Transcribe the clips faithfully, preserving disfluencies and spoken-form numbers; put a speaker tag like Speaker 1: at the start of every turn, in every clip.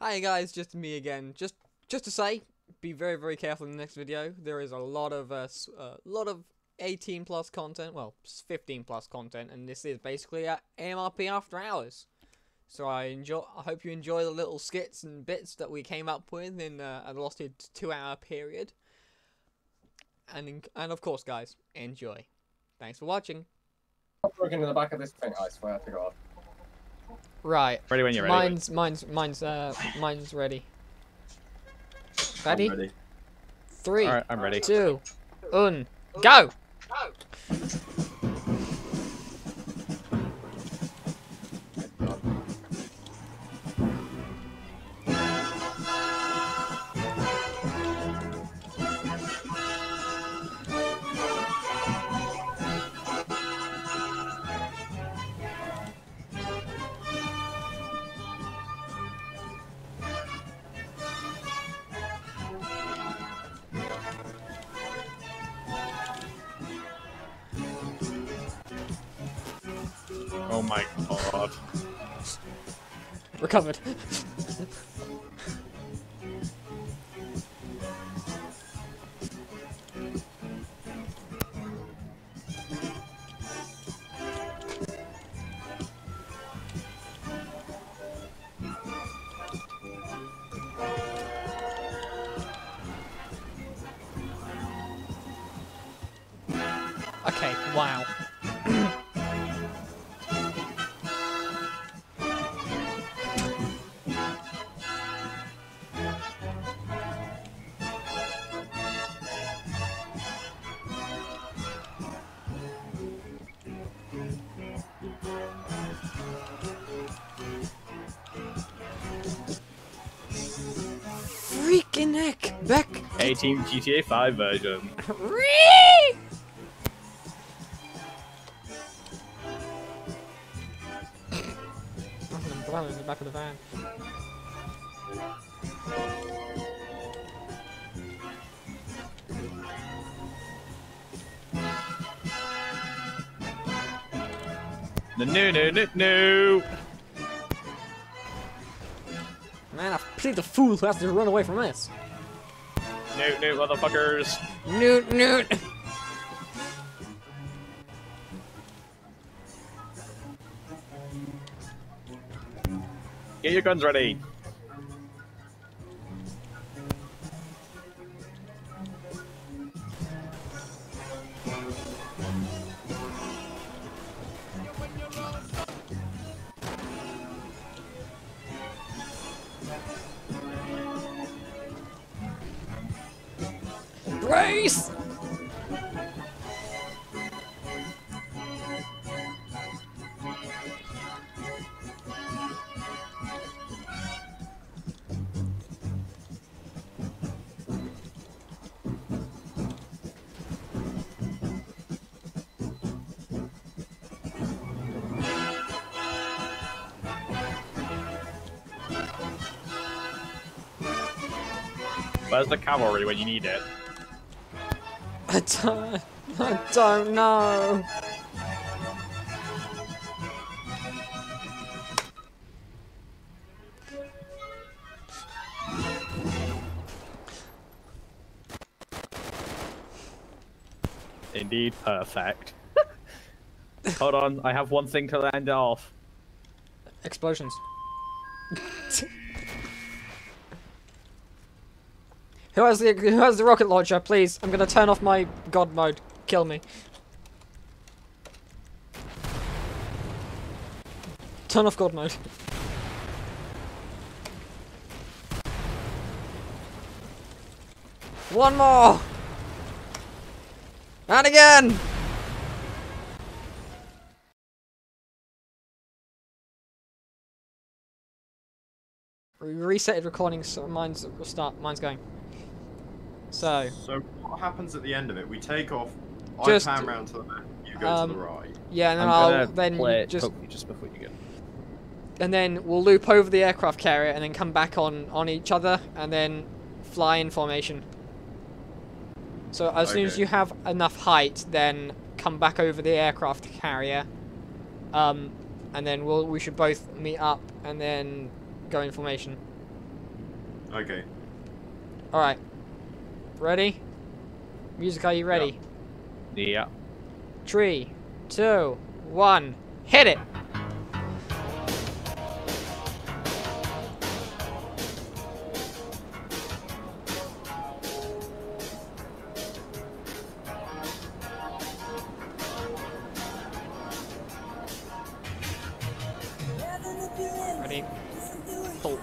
Speaker 1: Hi guys, just me again. Just just to say, be very very careful in the next video. There is a lot of uh, uh lot of eighteen plus content, well, fifteen plus content, and this is basically a A M R P After Hours. So I enjoy. I hope you enjoy the little skits and bits that we came up with in uh, a allotted two-hour period. And in, and of course, guys, enjoy. Thanks for watching.
Speaker 2: I'm looking in the back of this thing. I swear to God.
Speaker 1: Right.
Speaker 3: Ready when you're ready.
Speaker 1: Mine's mine's mine's uh mine's ready. Ready?
Speaker 3: I'm ready.
Speaker 1: Three.
Speaker 3: All right, I'm ready.
Speaker 1: Two. Un. Go.
Speaker 3: Oh my God.
Speaker 1: Recovered. Okay, wow. Freaking heck, Beck!
Speaker 3: A-Team G T A five version.
Speaker 1: Ree! I'm blowing in the back of the van.
Speaker 3: No, no, no, no, no.
Speaker 1: Man, I pity the fool who has to run away from this.
Speaker 3: No, no, motherfuckers.
Speaker 1: Newt, newt.
Speaker 3: Get your guns ready.
Speaker 1: Brace!
Speaker 3: Where's the cavalry when you need it?
Speaker 1: I don't, I don't know.
Speaker 3: Indeed, perfect. Hold on, I have one thing to land it off.
Speaker 1: Explosions. Who has the who has the rocket launcher, please? I'm gonna turn off my god mode. Kill me. Turn off god mode. One more! And again! We resetted recording, so mine's will start. Mine's going. So.
Speaker 4: So what happens at the end of it? We take off.
Speaker 1: Just,
Speaker 4: I pan round to the left. You go
Speaker 1: um,
Speaker 4: to the right.
Speaker 1: Yeah, and then
Speaker 3: I'm
Speaker 1: I'll
Speaker 3: gonna
Speaker 1: then
Speaker 3: play it
Speaker 1: just
Speaker 3: just before you go.
Speaker 1: and then we'll loop over the aircraft carrier and then come back on on each other and then fly in formation. So as soon as
Speaker 4: Okay.
Speaker 1: you have enough height, then come back over the aircraft carrier, um, and then we'll we should both meet up and then go in formation.
Speaker 4: Okay.
Speaker 1: Alright. Ready? Music, are you ready?
Speaker 3: Yeah.
Speaker 1: Three, two, one, hit it! Ready? Pull.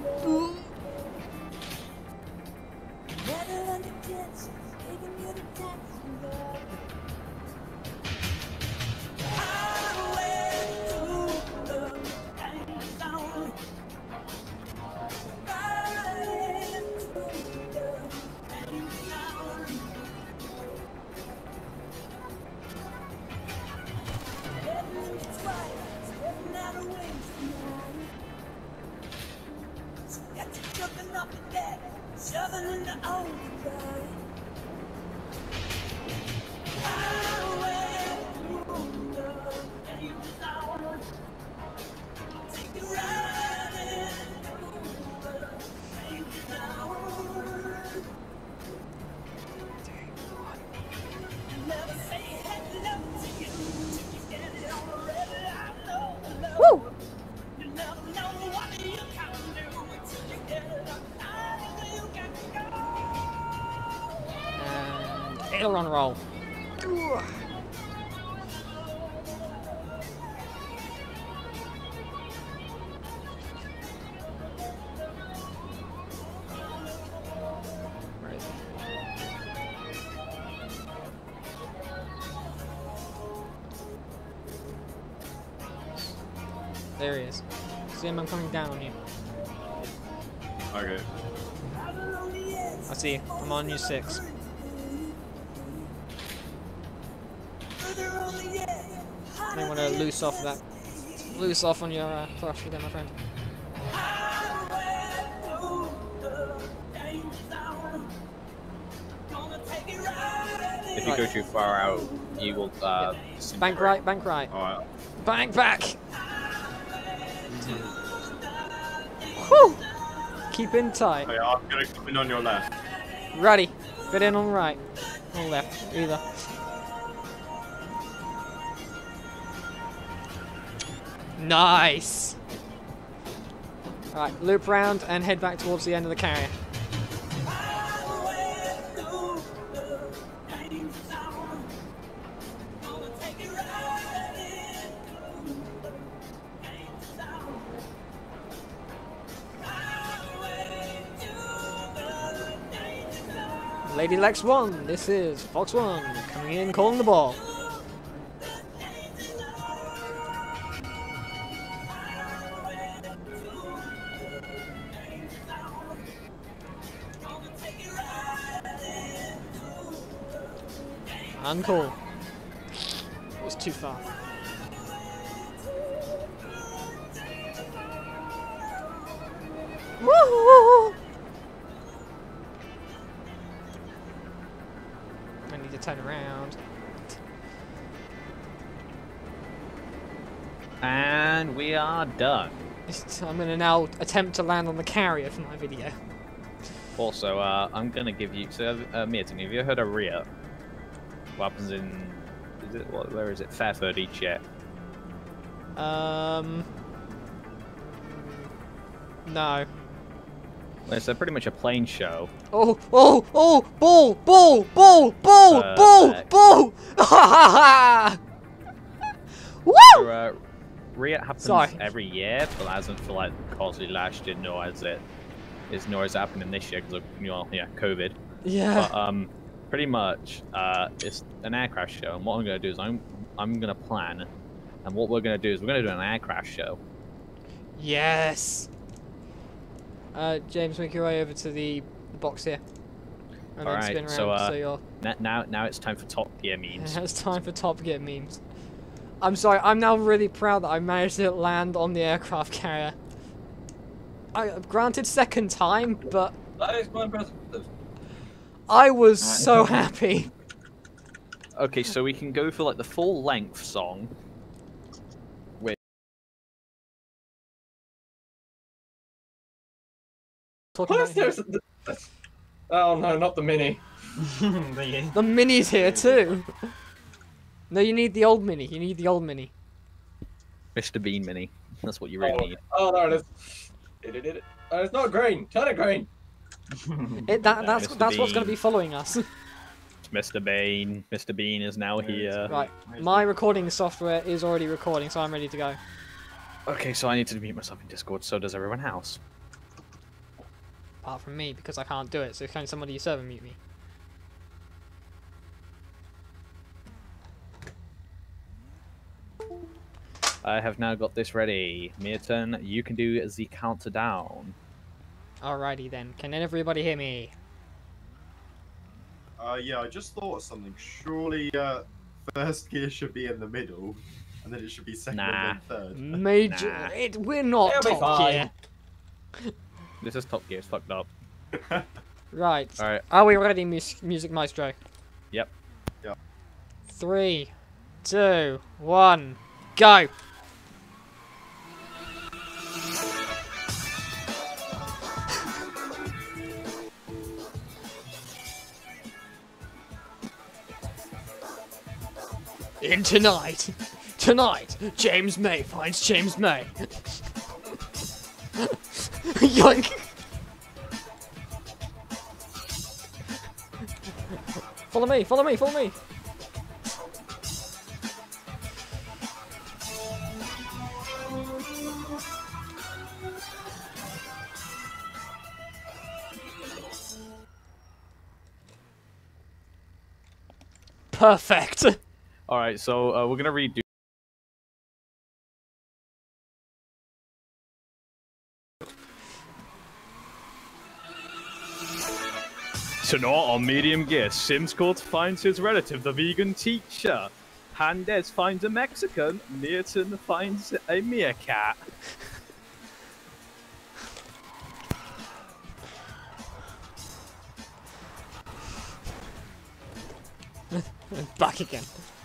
Speaker 1: Woo! And aileron roll. Ooh. Where is he? There he is. See him, I'm coming down on you.
Speaker 4: Okay.
Speaker 1: I see you. I'm on you six. You may want to loose off that. Loose off on your uh, thrust again, my friend.
Speaker 3: If you go too far out, you will uh,
Speaker 1: Bank right, bank right.
Speaker 4: Alright.
Speaker 1: Bank back! Whew! Keep in tight.
Speaker 4: Okay, I'm gonna come in on your left.
Speaker 1: Ready. Fit in on right. Or left. Either. Nice! Alright, loop round and head back towards the end of the carrier. Lady Lex one, this is Fox one, coming in, calling the ball. Uncall. It was too far. Woo! I need to turn around.
Speaker 3: And we are done.
Speaker 1: I'm going to now attempt to land on the carrier for my video.
Speaker 3: Also, uh, I'm gonna give you. So, uh, Meerton, have you heard of R I A? What happens in? Is it what? Where is it? Fairford each year.
Speaker 1: Um. No.
Speaker 3: Well, it's uh, pretty much a plane show.
Speaker 1: Oh, oh, oh, ball, ball, ball, ball, ball,
Speaker 3: Perfect.
Speaker 1: ball! Ha ha ha! Woo!
Speaker 3: So, uh, R I A happens
Speaker 1: Sorry.
Speaker 3: every year, but hasn't for like costly last year, nor has it is nor is it happening this year because of, you know, yeah, COVID.
Speaker 1: Yeah.
Speaker 3: But um, pretty much, uh, it's an aircraft show, and what I'm gonna do is I'm I'm gonna plan, and what we're gonna do is we're gonna do an aircraft show.
Speaker 1: Yes. Uh, James, make your way over to the box here, and then
Speaker 3: Alright,
Speaker 1: spin around
Speaker 3: so, uh,
Speaker 1: so you're.
Speaker 3: N- Now now it's time for Top Gear memes.
Speaker 1: It's time for Top Gear memes. I'm sorry, I'm now really proud that I managed to land on the aircraft carrier. I granted second time, but
Speaker 2: That is quite impressive.
Speaker 1: I was so happy.
Speaker 3: Okay, so we can go for like the full length song.
Speaker 1: Talking about
Speaker 2: There's- Oh no, not the mini.
Speaker 5: The-
Speaker 1: the mini's here too. No, you need the old mini. You need the old mini.
Speaker 3: Mister Bean Mini. That's what you really
Speaker 2: Oh,
Speaker 3: need.
Speaker 2: oh there it is. It, it, it, oh, it's not green. Turn it green.
Speaker 1: It, that, that's
Speaker 3: Mister
Speaker 1: that's what's going to
Speaker 3: Bean.
Speaker 1: be following us.
Speaker 3: Mister Bean. Mister Bean is now here.
Speaker 1: Right, my recording software is already recording, so I'm ready to go.
Speaker 3: Okay, so I need to mute myself in Discord. So does everyone else?
Speaker 1: Apart from me, because I can't do it, so can somebody you server mute me?
Speaker 3: I have now got this ready. J.Meerton, you can do the countdown.
Speaker 1: Alrighty then, can everybody hear me?
Speaker 4: Uh, yeah, I just thought of something. Surely, uh, first gear should be in the middle, and then it should be second
Speaker 3: Nah.
Speaker 4: and then third.
Speaker 1: Major,
Speaker 3: Nah.
Speaker 1: it, we're not
Speaker 2: It'll be
Speaker 1: top
Speaker 2: fine.
Speaker 1: gear.
Speaker 3: This is Top Gear. It's fucked up.
Speaker 1: Right,
Speaker 3: All right.
Speaker 1: are we ready, mus Music Maestro?
Speaker 3: Yep.
Speaker 4: Yep.
Speaker 1: Three, two, one, go! In tonight, tonight, James May finds James May. Yoink! Follow me, follow me, follow me! Perfect!
Speaker 3: All right. So uh, we're gonna redo. Tonight on Medium Gear, Simscord finds his relative, the vegan teacher. Handes finds a Mexican. J.Meerton finds a meerkat.
Speaker 1: Back again.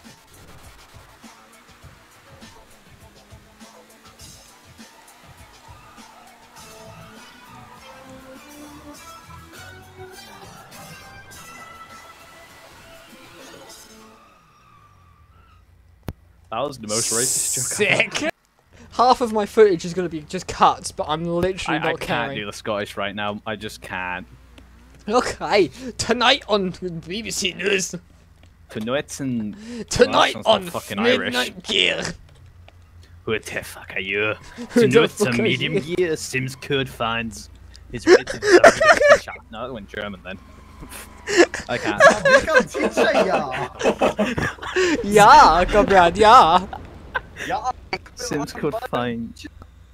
Speaker 3: That was the most racist joke I've
Speaker 1: Sick! Half of my footage is going to be just cuts, but I'm
Speaker 3: I,
Speaker 1: literally
Speaker 3: I
Speaker 1: not
Speaker 3: can't
Speaker 1: caring.
Speaker 3: do the Scottish right now. I just can't.
Speaker 1: Okay, tonight on B B C News.
Speaker 3: Tonight and
Speaker 1: Tonight
Speaker 3: sounds like
Speaker 1: on
Speaker 3: fucking Irish.
Speaker 1: Midnight Gear.
Speaker 3: Who the fuck are you?
Speaker 1: Who the
Speaker 3: Tonight
Speaker 1: fuck
Speaker 3: on
Speaker 1: are
Speaker 3: Medium
Speaker 1: you?
Speaker 3: Gear, Simscord finds his relative. the vegan teacher. No, that went German then. I can't.
Speaker 5: Vegan teacher, ja.
Speaker 1: Ja, Comrade, ja.
Speaker 5: Ja.
Speaker 3: Simscord finds.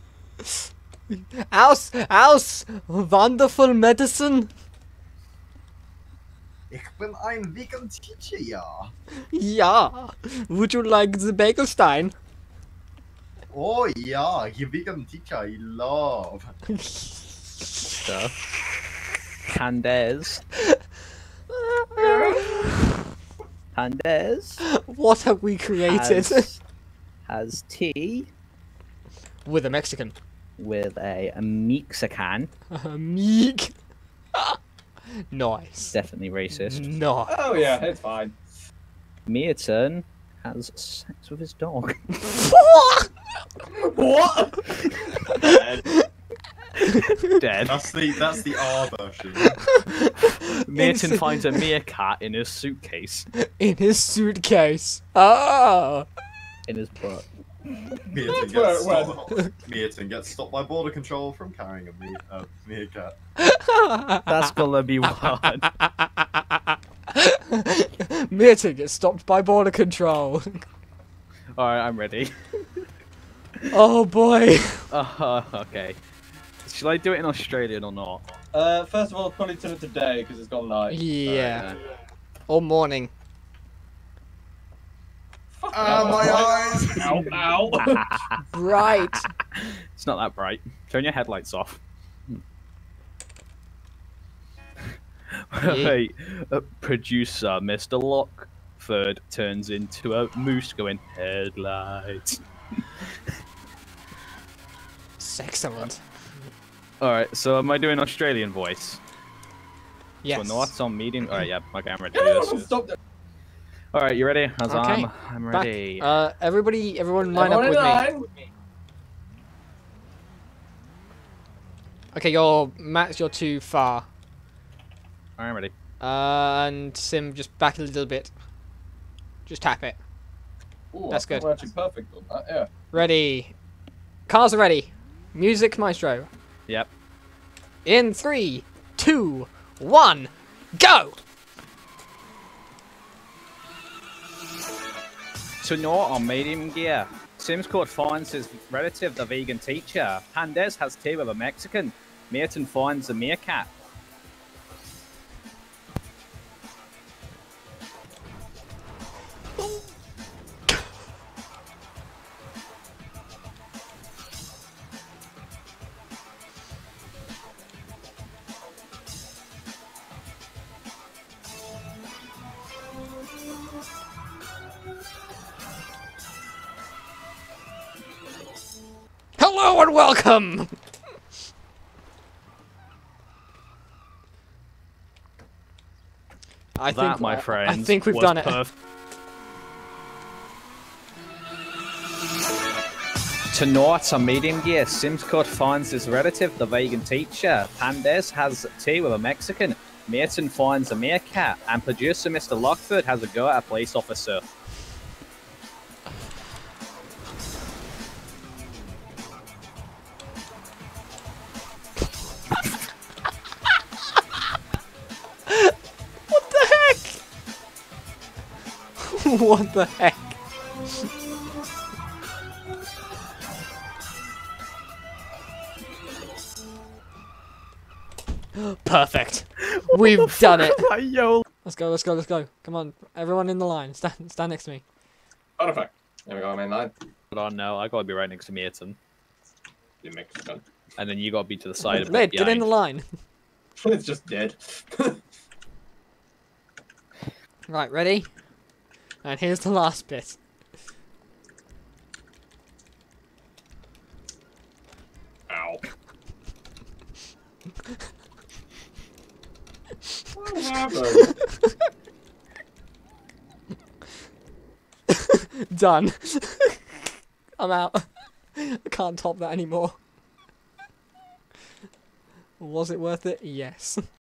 Speaker 1: Aus, aus, wonderful medicine.
Speaker 5: Ich bin ein vegan teacher, ja.
Speaker 1: Ja. Would you like the Bagelstein?
Speaker 5: Oh ja, you vegan teacher, I love.
Speaker 3: Stuff. Candes. Candes
Speaker 1: What have we created?
Speaker 3: has, has tea
Speaker 1: With a Mexican.
Speaker 3: with a, a Mexican.
Speaker 1: Meek. Nice.
Speaker 3: Definitely racist.
Speaker 1: No.
Speaker 2: Oh yeah, it's fine.
Speaker 3: J.Meerton has sex with his dog.
Speaker 2: What?
Speaker 3: Dead.
Speaker 4: That's the that's the R version.
Speaker 3: J.Meerton finds a meerkat in his suitcase.
Speaker 1: In his suitcase. Ah.
Speaker 3: In his butt.
Speaker 4: J.Meerton
Speaker 2: That's where
Speaker 4: gets
Speaker 2: it went.
Speaker 4: stopped. J.Meerton gets stopped by border control from carrying a me uh, meerkat.
Speaker 3: That's gonna be wild.
Speaker 1: J.Meerton gets stopped by border control.
Speaker 3: Alright, I'm ready.
Speaker 1: Oh boy.
Speaker 3: Uh, okay. Shall I do it in Australian or not?
Speaker 2: Uh, first of all, probably turn it to day because it's gone night.
Speaker 1: Yeah. Or morning.
Speaker 5: Ah, my eyes.
Speaker 2: Ow, ow.
Speaker 1: Right.
Speaker 3: It's not that bright. Turn your headlights off. Wait, uh, producer Mister Lockford turns into a moose going headlights.
Speaker 1: Excellent.
Speaker 3: Alright, so am I doing Australian voice?
Speaker 1: Yes.
Speaker 3: So North's on medium. Alright, yeah, okay, I'm ready to
Speaker 2: Everyone
Speaker 3: do this.
Speaker 2: stop that.
Speaker 3: Alright, you ready? As
Speaker 1: Okay.
Speaker 3: I'm, I'm
Speaker 1: Back.
Speaker 3: ready.
Speaker 1: Uh, everybody, everyone line
Speaker 2: Everyone
Speaker 1: up
Speaker 2: in
Speaker 1: with me.
Speaker 2: line.
Speaker 1: Okay, you're Max. You're too far.
Speaker 3: I'm ready.
Speaker 1: Uh, and Sim, just back a little bit. Just tap it.
Speaker 2: Ooh,
Speaker 1: That's
Speaker 2: I think
Speaker 1: good.
Speaker 2: We're actually perfect on that. Yeah.
Speaker 1: Ready. Cars are ready. Music maestro.
Speaker 3: Yep.
Speaker 1: In three, two, one, go!
Speaker 3: Tonight on medium gear, Simscord finds his relative, the vegan teacher. Pandez has tea with a Mexican. J.Meerton finds a meerkat.
Speaker 1: Hello and welcome! I
Speaker 3: That,
Speaker 1: think,
Speaker 3: my
Speaker 1: I-
Speaker 3: friends,
Speaker 1: I think we've
Speaker 3: was
Speaker 1: done it.
Speaker 3: perf- Tonight on medium gear, Simscord finds his relative, the vegan teacher. Pandez has tea with a Mexican. J.Meerton finds a meerkat. And producer Mister Lockford has a go at a police officer.
Speaker 1: What the heck? What the heck? Perfect. We've done it.
Speaker 3: Yo.
Speaker 1: Let's go, let's go, let's go. Come on, everyone in the line. Stand stand next to me.
Speaker 2: Perfect. There we go, I'm in line.
Speaker 3: Hold on, no, I gotta be right next to J.Meerton.
Speaker 2: You Mexican.
Speaker 3: And then you gotta be to the side of
Speaker 1: Lid,
Speaker 3: it.
Speaker 1: get in the line.
Speaker 2: It's just dead.
Speaker 1: Right, ready? And here's the last bit.
Speaker 2: Ow. What happened?
Speaker 1: Done. I'm out. I can't top that anymore. Was it worth it? Yes.